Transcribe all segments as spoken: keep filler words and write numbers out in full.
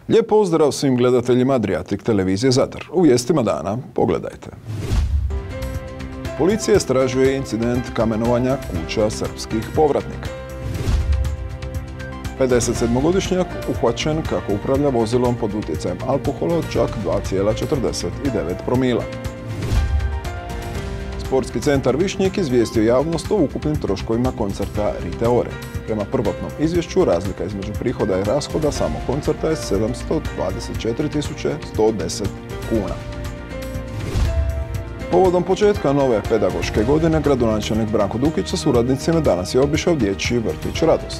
Lijep pozdrav svim gledateljima Adriatic televizije Zadar. U vijestima dana pogledajte. Policija istražuje incident kamenovanja kuća srpskih povratnika. pedesetsedmogodišnjak uhvaćen kako upravlja vozilom pod utjecajem alkohola od čak dva zarez četrdeset devet promila. Sportski centar Višnjik izvijestio javnost o ukupnim troškovima koncerta Rite Ore. Prema prvotnom izvješću, razlika između prihoda i rashoda samog koncerta je sedamsto dvadeset četiri tisuće sto deset kuna. Povodom početka nove pedagoške godine, gradonačelnik Branko Dukić sa suradnicima danas je obišao dječji vrtić Radost.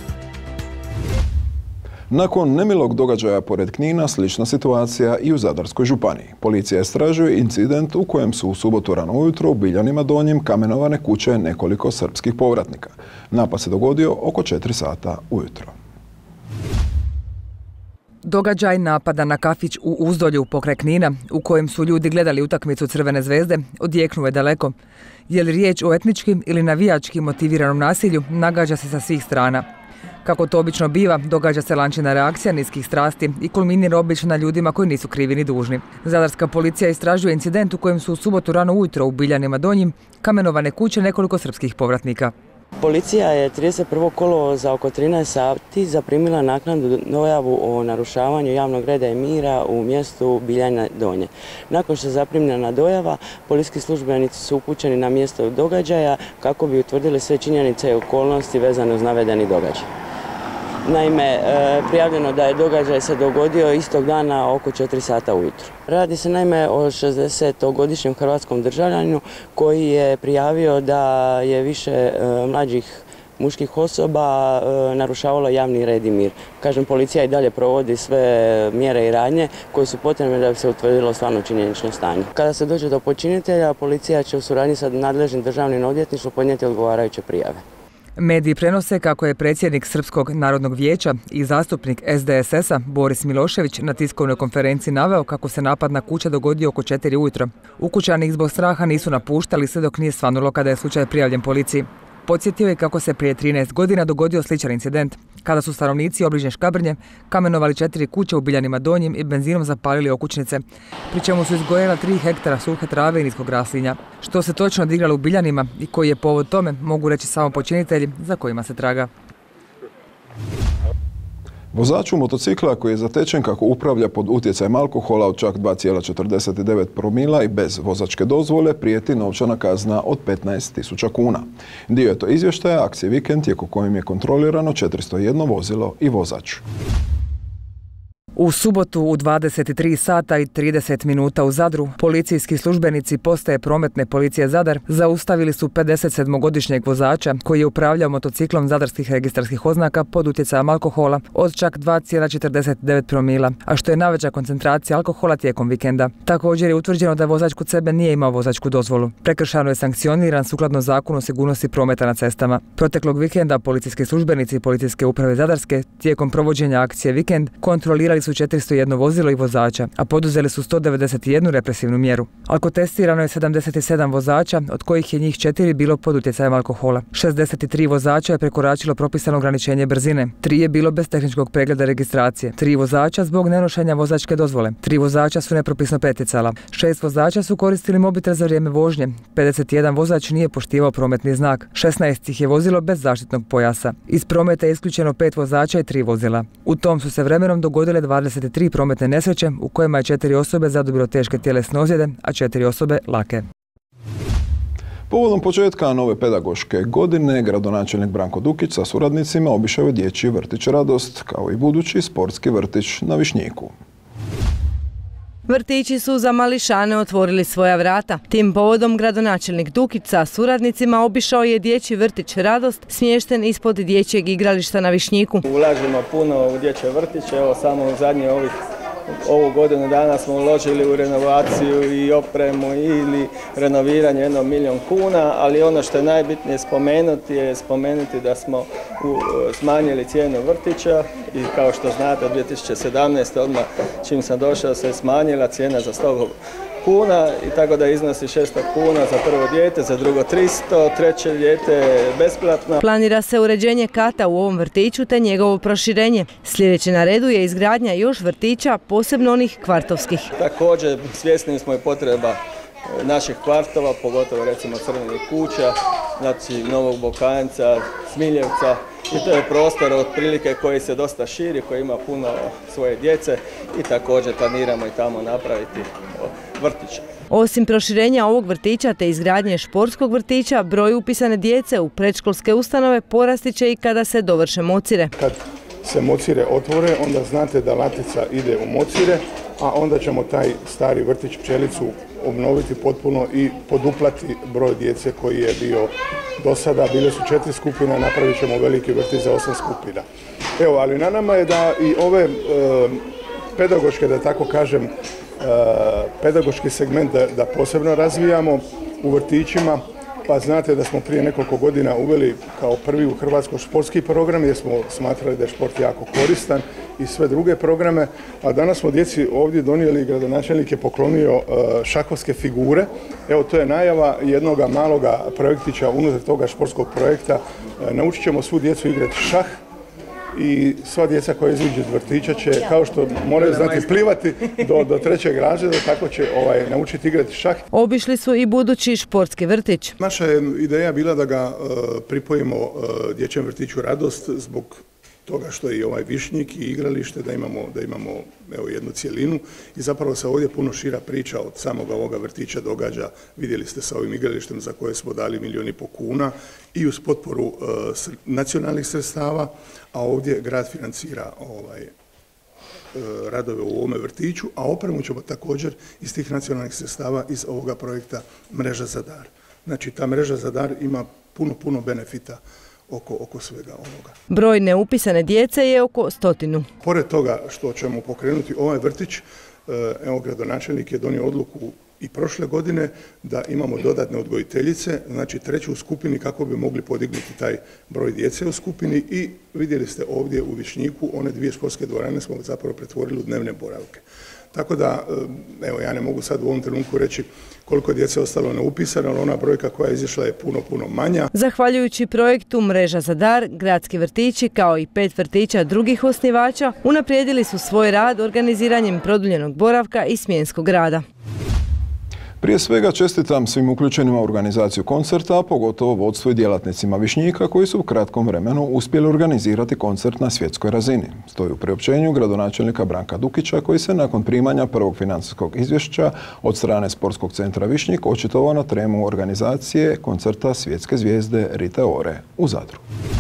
Nakon nemilog događaja pored Knina, slična situacija i u Zadarskoj županiji. Policija istražuje incident u kojem su u subotu rano ujutro u Biljanima Donjim kamenovane kuće nekoliko srpskih povratnika. Napad se dogodio oko četiri sata ujutro. Događaj napada na kafić u Uzdolju pokraj Knina, u kojem su ljudi gledali utakmicu Crvene zvezde, odjeknuo je daleko. Je li riječ o etničkim ili navijački motiviranom nasilju, nagađa se sa svih strana. Kako to obično biva, događa se lančana reakcija niskih strasti i kulminira obično na ljudima koji nisu krivi ni dužni. Zadarska policija istražuje incident u kojem su u subotu rano ujutro u Biljanima Donjim kamenovane kuće nekoliko srpskih povratnika. Policija je trideset prvog kolovoza oko trinaest sati zaprimila naknadnu dojavu o narušavanju javnog reda i mira u mjestu Biljane Donje. Nakon što je zaprimljena dojava, policijski službenici su upućeni na mjesto događaja kako bi utvrdili sve činjenice i okolnosti vezane uz navedeni događaj. Naime, prijavljeno da je događaj se dogodio istog dana oko četiri sata ujutro. Radi se naime o šezdesetogodišnjem hrvatskom državljaninu koji je prijavio da je više mlađih muških osoba narušavalo javni red i mir. Kažem, policija i dalje provodi sve mjere i radnje koje su potrebne da bi se utvrdilo stvarno činjenično stanje. Kada se dođe do počinitelja, policija će u suradnji sa nadležnim državnim odvjetništvom podnijeti odgovarajuće prijave. Mediji prenose kako je predsjednik Srpskog narodnog vijeća i zastupnik S D S S-a Boris Milošević na tiskovnoj konferenciji naveo kako se napad na kuće dogodio oko četiri ujutro. Ukućani ih zbog straha nisu napuštali sve dok nije svanulo kada je slučaj prijavljen policiji. Podsjetio je kako se prije trinaest godina dogodio sličan incident, kada su stanovnici obližnje Škabrnje kamenovali četiri kuće u Biljanima Donjim i benzinom zapalili okućnice, pri čemu su izgorjela tri hektara suhe trave i niskog raslinja. Što se točno odigralo u Biljanima i koji je povod tome, mogu reći samo počinitelji za kojima se traga. Vozaču motocikla koji je zatečen kako upravlja pod utjecajem alkohola od čak dva zarez četrdeset devet promila i bez vozačke dozvole prijeti novčana kazna od petnaest tisuća kuna. Dio je to izvještaja akcije Vikend tijekom kojim je kontrolirano četiristo jedno vozilo i vozač. U subotu u dvadeset tri sata i trideset minuta u Zadru, policijski službenici postaje prometne policije Zadar zaustavili su pedesetsedmogodišnjeg vozača koji je upravljao motociklom zadarskih registarskih oznaka pod utjecajem alkohola od čak dva zarez četrdeset devet promila, a što je najveća koncentracija alkohola tijekom vikenda. Također je utvrđeno da vozač kod sebe nije imao vozačku dozvolu. Prekršajno je sankcioniran sukladno Zakonu o sigurnosti prometa na cestama. Proteklog vikenda policijski službenici Policijske uprave Zadarske tijekom provođenja akcije Vikend kontrolirali su četiristo jedno vozilo i vozača, a poduzeli su sto devedeset jednu represivnu mjeru. Alkotestirano je sedamdeset sedam vozača, od kojih je njih četiri bilo pod utjecajem alkohola. šezdeset tri vozača je prekoračilo propisano ograničenje brzine, tri je bilo bez tehničkog pregleda registracije, tri vozača zbog nenošenja vozačke dozvole, tri vozača su nepropisno pretjecala, šest vozača su koristili mobitel za vrijeme vožnje, pedeset jedan vozač nije poštivao prometni znak, šesnaest ih je vozilo bez zaštitnog pojasa. Iz prometa je isključeno pet vozača i tri vozila. U tom su se vremenom dogodile dvadeset tri prometne nesreće u kojima je četiri osobe zadobilo teške tjelesne ozljede, a četiri osobe lake. Povodom početka nove pedagoške godine, gradonačelnik Branko Dukić sa suradnicima obišao je dječji vrtić Radost, kao i budući sportski vrtić na Višnjiku. Vrtići su za mališane otvorili svoja vrata. Tim povodom gradonačelnik Dukić sa suradnicima obišao je dječji vrtić Radost, smješten ispod dječjeg igrališta na Višnjiku. Ulažemo puno u dječje vrtiće, evo samo u zadnje ovih Ovu godinu dana smo uložili u renovaciju i opremu ili renoviranje jedno milijon kuna, ali ono što je najbitnije spomenuti je spomenuti da smo smanjili cijenu vrtića i kao što znate od dvije tisuće sedamnaeste. odmah čim sam došao se smanjila cijena za sto kuna i tako da iznosi šesto kuna za prvo dijete, za drugo tristo, treće dijete besplatno. Planira se uređenje kata u ovom vrtiću te njegovo proširenje. Sljedeće na redu je izgradnja još vrtića, posebno onih kvartovskih. Također svjesni smo i potreba naših kvartova, pogotovo recimo Crvenih kuća, znači Novog Bokanjca, Smiljevca. I to je prostor otprilike koji se dosta širi, koji ima puno svoje djece i također planiramo i tamo napraviti vrtić. Osim proširenja ovog vrtića te izgradnje športskog vrtića, broj upisane djece u predškolske ustanove porasti će i kada se dovrše Mocire. Kad se Mocire otvore, onda znate da Latica ide u Mocire, a onda ćemo taj stari vrtić Pčelicu obnoviti potpuno i poduplati broj djece koji je bio do sada. Bile su četiri skupine, napravit ćemo veliki vrtić za osam skupina. Evo, ali na nama je da i ove e, pedagoške, da tako kažem, e, pedagoški segment da, da posebno razvijamo u vrtićima. Pa znate da smo prije nekoliko godina uveli kao prvi u Hrvatskoj športski program jer smo smatrali da je šport jako koristan i sve druge programe. A danas smo djeci ovdje donijeli, gradonačelnik je poklonio šahovske figure. Evo, to je najava jednoga maloga projektića unutar toga športskog projekta. Naučit ćemo svu djecu igrati šah i sva djeca koja izađu iz vrtića će, kao što moraju znati plivati do, do trećeg razreda, tako će ovaj, naučiti igrati šah. Obišli su i budući športski vrtić. Naša je ideja bila da ga uh, pripojimo uh, dječjem vrtiću Radost zbog toga što je i ovaj višnjik i igralište, da imamo, da imamo evo, jednu cjelinu i zapravo se ovdje puno šira priča od samoga ovoga vrtića događa. Vidjeli ste sa ovim igralištem za koje smo dali milijun i po kuna i uz potporu uh, nacionalnih sredstava, a ovdje grad financira ovaj, uh, radove u ovome vrtiću, a opremu ćemo također iz tih nacionalnih sredstava iz ovoga projekta Mreža za dar. Znači, ta Mreža za dar ima puno, puno benefita Oko, oko svega ovoga. Broj neupisane djece je oko stotinu. Pored toga što ćemo pokrenuti ovaj vrtić, evo, gradonačelnik je donio odluku i prošle godine da imamo dodatne odgojiteljice, znači treću u skupini kako bi mogli podignuti taj broj djece u skupini i vidjeli ste ovdje u Višnjiku, one dvije športske dvorane smo zapravo pretvorili u dnevne boravke. Tako da, evo, ja ne mogu sad u ovom trenutku reći koliko djece je ostalo neupisano, ali ona brojka koja je izišla je puno, puno manja. Zahvaljujući projektu Mreža za dar, gradski vrtići kao i pet vrtića drugih osnivača unaprijedili su svoj rad organiziranjem produljenog boravka i smjenskog rada. Prije svega čestitam svim uključenima u organizaciju koncerta, a pogotovo vodstvu i djelatnicima Višnjika koji su u kratkom vremenu uspjeli organizirati koncert na svjetskoj razini. Stoji u priopćenju gradonačelnika Branka Dukića koji se nakon primanja prvog financijskog izvješća od strane Sportskog centra Višnjik očitovao na temu organizacije koncerta svjetske zvijezde Rite Ore u Zadru.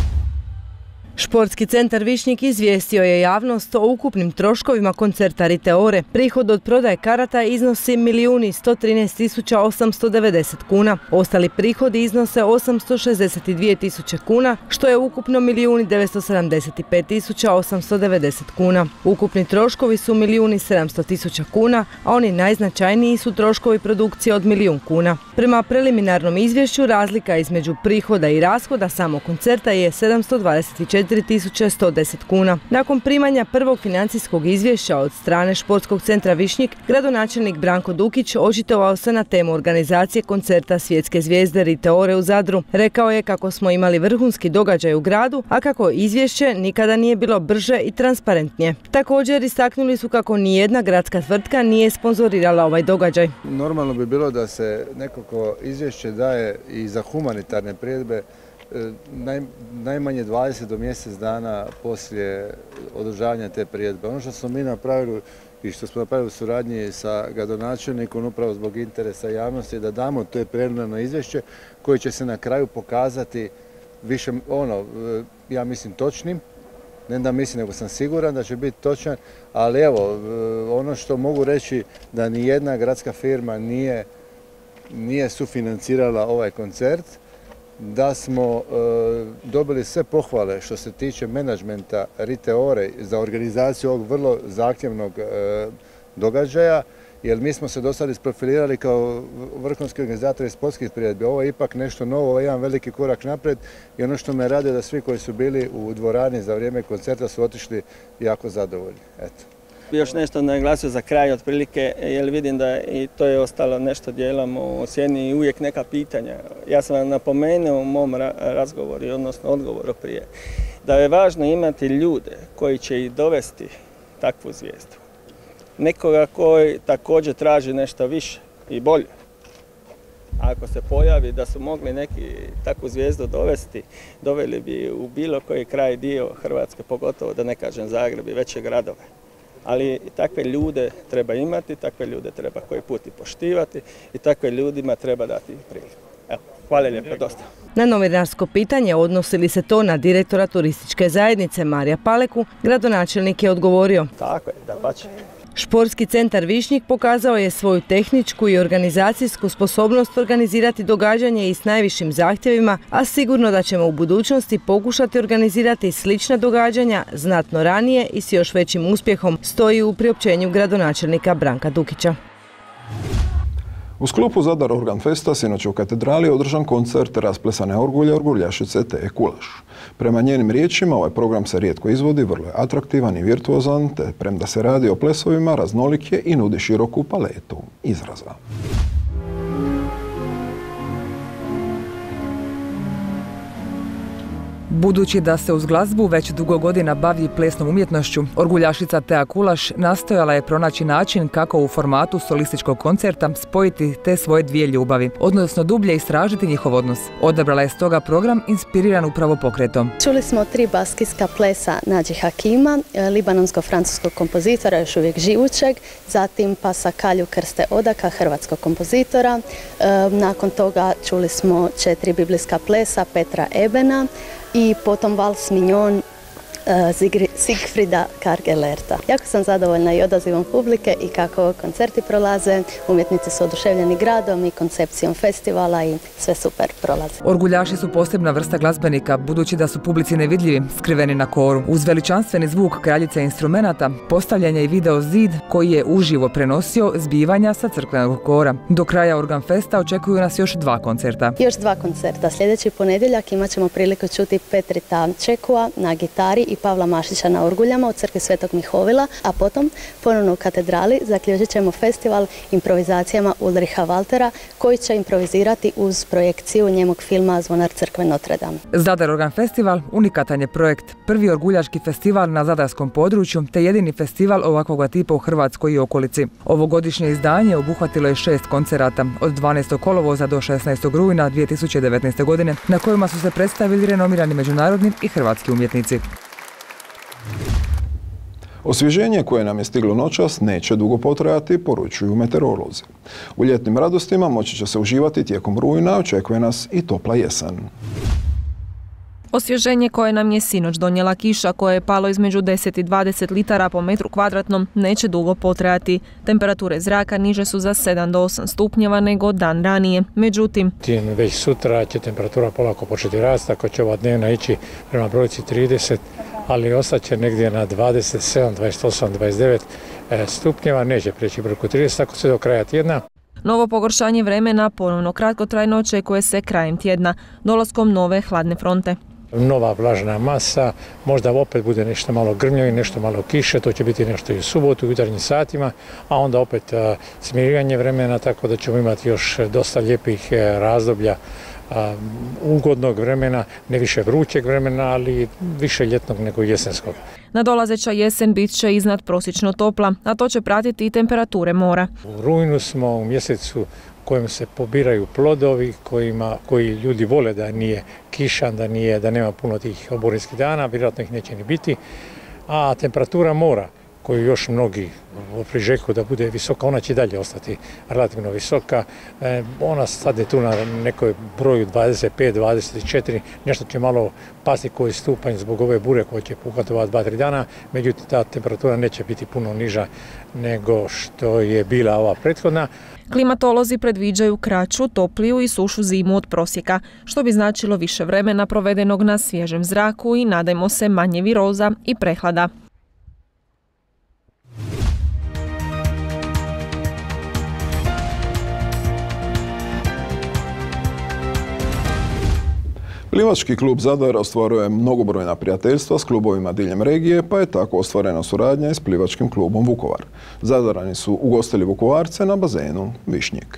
Športski centar Višnjik izvijestio je javnost o ukupnim troškovima koncerta Rite Ore. Prihod od prodaje karata iznosi milijun sto trinaest tisuća osamsto devedeset kuna. Ostali prihodi iznose osamsto šezdeset dvije tisuće kuna, što je ukupno milijun devetsto sedamdeset pet tisuća osamsto devedeset kuna. Ukupni troškovi su milijun sedamsto tisuća kuna, a oni najznačajniji su troškovi produkcije od milijun kuna. Prema preliminarnom izvješću razlika između prihoda i rashoda samog koncerta je sedamsto dvadeset četiri tisuće sto deset kuna. Nakon primanja prvog financijskog izvješća od strane Športskog centra Višnjik, gradonačelnik Branko Dukić očitovao se na temu organizacije koncerta svjetske zvijezde Rite Ore u Zadru. Rekao je kako smo imali vrhunski događaj u gradu, a kako izvješće nikada nije bilo brže i transparentnije. Također istaknuli su kako nijedna gradska tvrtka nije sponzorirala ovaj događaj. Normalno bi bilo da se nekako izvješće daje i za humanitarne priredbe Naj, najmanje dvadeset do mjesec dana poslije održavanja te priredbe. Ono što smo mi napravili i što smo napravili u suradnji sa gradonačelnikom upravo zbog interesa javnosti da damo to preliminarno izvješće koje će se na kraju pokazati više, ono, ja mislim točnim, ne da mislim nego sam siguran da će biti točan, ali evo, ono što mogu reći da ni jedna gradska firma nije, nije sufinancirala ovaj koncert, da smo e, dobili sve pohvale što se tiče menadžmenta Rite Ore za organizaciju ovog vrlo zahtjevnog e, događaja, jer mi smo se do sada isprofilirali kao vrhunski organizatori sportskih priredbi. Ovo je ipak nešto novo, ovo je jedan veliki korak naprijed i ono što me radi da svi koji su bili u dvorani za vrijeme koncerta su otišli jako zadovoljni. Eto. Još nešto naglasio za kraj otprilike, jer vidim da i to je ostalo nešto dijelom u sjeni i uvijek neka pitanja. Ja sam vam napomenuo u mom razgovoru, odnosno odgovoru prije, da je važno imati ljude koji će ih dovesti takvu zvijezdu. Nekoga koji također traži nešto više i bolje. Ako se pojavi da su mogli neki takvu zvijezdu dovesti, doveli bi u bilo koji kraj dio Hrvatske, pogotovo da ne kažem Zagreb i veće gradove. Ali takve ljude treba imati, takve ljude treba koji put i poštivati i takve ljudima treba dati priliku. Evo, hvala lijepo, dosta. Na novinarsko pitanje odnosi li se to na direktora turističke zajednice Marija Paleku, gradonačelnik je odgovorio. Tako je, da pače. Športski centar Višnjik pokazao je svoju tehničku i organizacijsku sposobnost organizirati događanje i s najvišim zahtjevima, a sigurno da ćemo u budućnosti pokušati organizirati slična događanja znatno ranije i s još većim uspjehom, stoji u priopćenju gradonačelnika Branka Dukića. U sklopu Zadar Organ Festa sinoć u katedrali je održan koncert rasplesane orgulje orguljašice Teje Kulaš. Prema njenim riječima, ovaj program se rijetko izvodi, vrlo je atraktivan i virtuozan, te premda se radi o plesovima, raznolik je i nudi široku paletu izraza. Budući da se uz glazbu već dugo godina bavi plesnom umjetnošću, orguljašica Teja Kulaš nastojala je pronaći način kako u formatu solističkog koncerta spojiti te svoje dvije ljubavi, odnosno dublje istražiti njihov odnos. Odabrala je stoga program inspiriran upravo pokretom. Čuli smo tri baskijska plesa Nađi Hakima, libanonsko-francuskog kompozitora, još uvijek živućeg, zatim Pasa Kalju Krste Odaka, hrvatskog kompozitora. Nakon toga čuli smo četiri biblijska plesa Petra Ebena, i potom Vals Mignon Sigfrida Kargelerta. Jako sam zadovoljna i odazivom publike i kako koncerti prolaze. Umjetnici su oduševljeni gradom i koncepcijom festivala i sve super prolaze. Orguljaši su posebna vrsta glazbenika, budući da su publici nevidljivi, skriveni na koru. Uz veličanstveni zvuk kraljice instrumenata postavljen je i video zid koji je uživo prenosio zbivanja sa crkvenog kora. Do kraja Organ Festa očekuju nas još dva koncerta. Još dva koncerta. Sljedeći ponedjeljak imat ćemo priliku čuti Petrita Čekua na gitari i Pavla Mašića na orguljama u crkvi Svetog Mihovila, a potom ponovno u katedrali zaključit ćemo festival improvizacijama Ulricha Waltera koji će improvizirati uz projekciju njemog filma Zvonar crkve Notre Dame. Zadar Organ Festival unikatan je projekt, prvi orguljaški festival na zadarskom području te jedini festival ovakvog tipa u Hrvatskoj i okolici. Ovogodišnje izdanje obuhvatilo je šest koncerata od dvanaestog kolovoza do šesnaestog rujna dvije tisuće devetnaeste. godine na kojima su se predstavili renomirani međunarodni i hrvatski umjetnici. Osvježenje koje nam je stiglo noćas neće dugo potrajati, poručuju meteorolozi. U ljetnim radostima moći će se uživati tijekom rujna, očekuje nas i topla jesen. Osvježenje koje nam je sinoć donijela kiša koja je palo između deset i dvadeset litara po metru kvadratnom neće dugo potrajati. Temperature zraka niže su za sedam do osam stupnjeva nego dan ranije. Međutim, već sutra će temperatura polako početi rasti, ako će ova dnevna ići prema brojci trideset, ali ostaće negdje na dvadeset sedam, dvadeset osam, dvadeset devet stupnjeva, neće prijeći preko trideset tako sve do kraja tjedna. Novo pogoršanje vremena ponovno kratkotrajno očekuje se krajem tjedna, dolaskom nove hladne fronte. Nova vlažna masa, možda opet bude nešto malo grmlje, nešto malo kiše, to će biti nešto i u subotu, u jutarnjim satima, a onda opet a, smirivanje vremena, tako da ćemo imati još dosta lijepih a, razdoblja a, ugodnog vremena, ne više vrućeg vremena, ali više ljetnog nego jesenskog. Nadolazeća jesen bit će iznad prosječno topla, a to će pratiti i temperature mora. U rujnu smo u mjesecu kojim se pobiraju plodovi, kojima, koji ljudi vole da nije kišan, da, nije, da nema puno tih oborinskih dana, vjerojatno ih neće ni biti. A temperatura mora, koju još mnogi priželjkuju da bude visoka, ona će dalje ostati relativno visoka. E, ona sad je tu na nekoj broju dvadeset pet dvadeset četiri, nešto će malo pasti koji stupanj zbog ove bure koja će puhati ova dva tri dana, međutim ta temperatura neće biti puno niža nego što je bila ova prethodna. Klimatolozi predviđaju kraću, topliju i sušu zimu od prosjeka, što bi značilo više vremena provedenog na svježem zraku i nadajmo se manje viroza i prehlada. Plivački klub Zadar ostvaruje mnogobrojna prijateljstva s klubovima diljem regije, pa je tako ostvarena suradnja i s plivačkim klubom Vukovar. Zadarani su ugostili Vukovarce na bazenu Višnjik.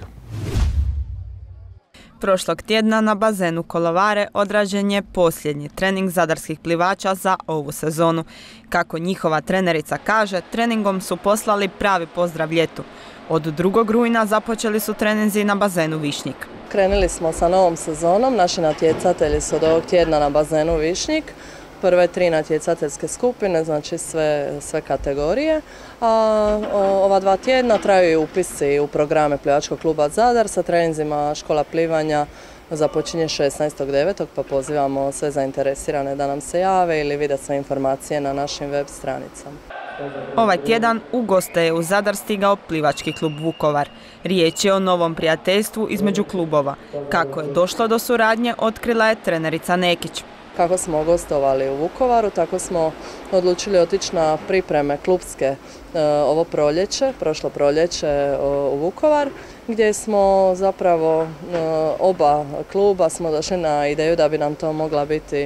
Prošlog tjedna na bazenu Kolovare odrađen je posljednji trening zadarskih plivača za ovu sezonu. Kako njihova trenerica kaže, treningom su poslali pravi pozdrav ljetu. Od drugog rujna započeli su treninzi na bazenu Višnjik. Krenuli smo sa novom sezonom, naši natjecatelji su od ovog tjedna na bazenu Višnjik. Prve tri natjecateljske skupine, znači sve, sve kategorije. A ova dva tjedna traju i upisi u programe plivačkog kluba Zadar sa treninzima škola plivanja započinje šesnaestog devetog pa pozivamo sve zainteresirane da nam se jave ili vide sve informacije na našim web stranicama. Ovaj tjedan u goste je u Zadar stigao plivački klub Vukovar. Riječ je o novom prijateljstvu između klubova. Kako je došlo do suradnje, otkrila je trenerica Nekić. Kako smo gostovali u Vukovaru, tako smo odlučili otići na pripreme klubske ovo proljeće, prošlo proljeće u Vukovar, gdje smo zapravo oba kluba smo došli na ideju da bi nam to mogla biti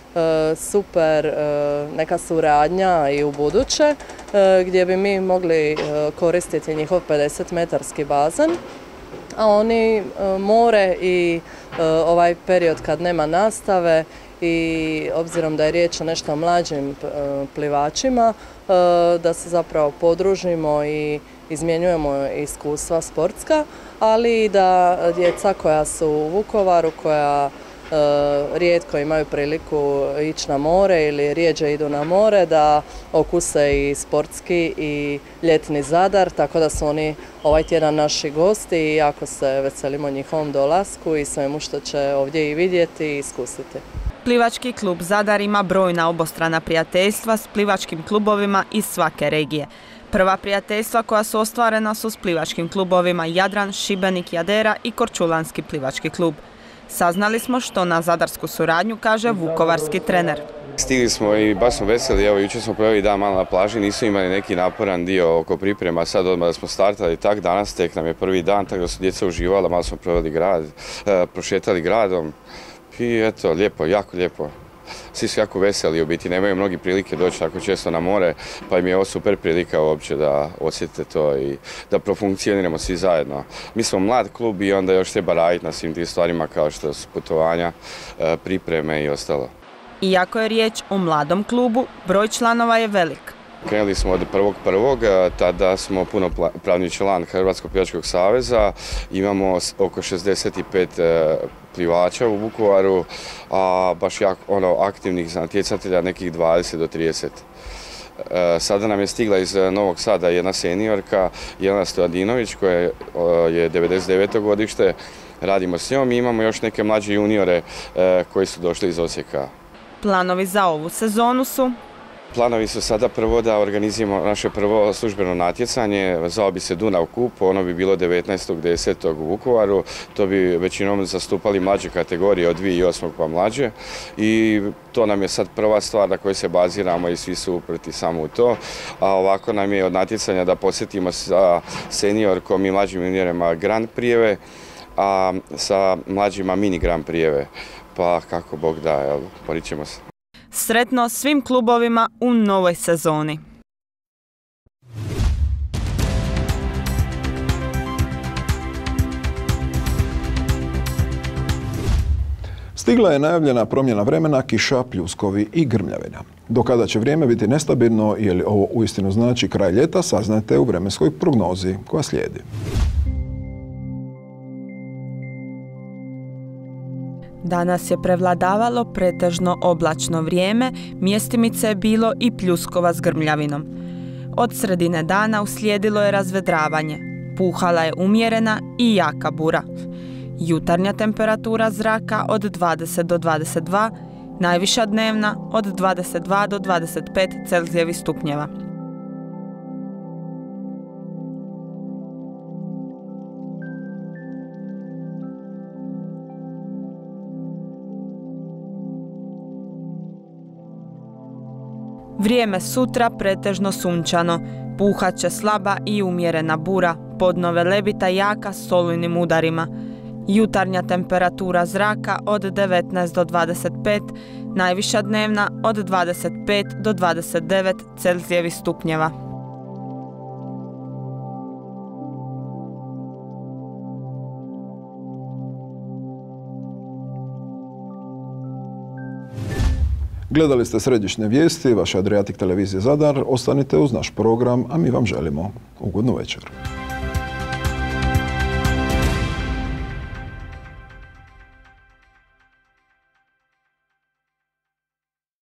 super neka suradnja i u buduće, gdje bi mi mogli koristiti njihov pedeset metarski bazen, a oni more i ovaj period kad nema nastave i obzirom da je riječ o nešto mlađim plivačima, da se zapravo podružimo i izmjenjujemo iskustva sportska, ali i da djeca koja su u Vukovaru, koja rijetko imaju priliku ići na more ili rijeđe idu na more, da okuse i sportski i ljetni Zadar, tako da su oni ovaj tjedan naši gosti i jako se veselimo njihovom dolasku i svemu što će ovdje i vidjeti i iskusiti. Plivački klub Zadar ima brojna obostrana prijateljstva s plivačkim klubovima iz svake regije. Prva prijateljstva koja su ostvarena su s plivačkim klubovima Jadran, Šibenik, Jadera i Korčulanski plivački klub. Saznali smo što na zadarsku suradnju kaže vukovarski trener. Stigli smo i baš smo veseli, evo jučer smo proveli dan malo na plaži, nisu imali neki naporan dio oko priprema, sad odmah da smo startali tak, danas tek nam je prvi dan, tako da su djeca uživala, malo smo proveli grad, e, prošetali gradom i eto, lijepo, jako lijepo. Svi su jako veseli, u biti nemaju mnogi prilike doći tako često na more, pa im je ovo super prilika uopće da osjetite to i da profunkcioniramo svi zajedno. Mi smo mlad klub i onda još treba raditi na svim tim stvarima kao što su putovanja, pripreme i ostalo. Iako je riječ o mladom klubu, broj članova je velik. Krenuli smo od prvog prvog, tada smo punopravni član Hrvatskog plivačkog saveza, imamo oko šezdeset pet plivača u Vukovaru, a baš jako, ono, aktivnih natjecatelja nekih dvadeset do trideset. Sada nam je stigla iz Novog Sada jedna seniorka, Jelena Stojadinović, koja je devedeset deveto godište, radimo s njom i imamo još neke mlađe juniore koji su došli iz Osijeka. Planovi za ovu sezonu su? Planovi su sada prvo da organiziramo naše prvo službeno natjecanje, zvao bi se Dunav Kup, ono bi bilo devetnaestog desetog u Vukovaru, to bi većinom zastupali mlađe kategorije od dvije tisuće osam pa mlađe i to nam je sad prva stvar na kojoj se baziramo i svi su uprti samo u to, a ovako nam je od natjecanja da posjetimo sa seniorkom i mlađim juniorima Grand Prijeve, a sa mlađima mini Grand Prijeve, pa kako Bog da, jel, borit ćemo se. Sretno svim klubovima u novoj sezoni. Stigla je najavljena promjena vremena, kiša, pljuskovi i grmljavina. Do kada će vrijeme biti nestabilno i je li ovo uistinu znači kraj ljeta, saznajte u vremenskoj prognozi koja slijedi. Danas je prevladavalo pretežno oblačno vrijeme, mjestimice je bilo i pljuskova s grmljavinom. Od sredine dana uslijedilo je razvedravanje. Puhala je umjerena i jaka bura. Jutarnja temperatura zraka od dvadeset do dvadeset dva, najviša dnevna od dvadeset dva do dvadeset pet Celzijevih stupnjeva. Vrijeme sutra pretežno sunčano, puhat će slaba i umjerena bura, podno velebita jaka s olujnim udarima. Jutarnja temperatura zraka od devetnaest do dvadeset pet, najviša dnevna od dvadeset pet do dvadeset devet Celzijevih stupnjeva. Gledali ste središnje vijesti, vaše Adriatic televizije Zadar. Ostanite uz naš program, a mi vam želimo ugodnu večer.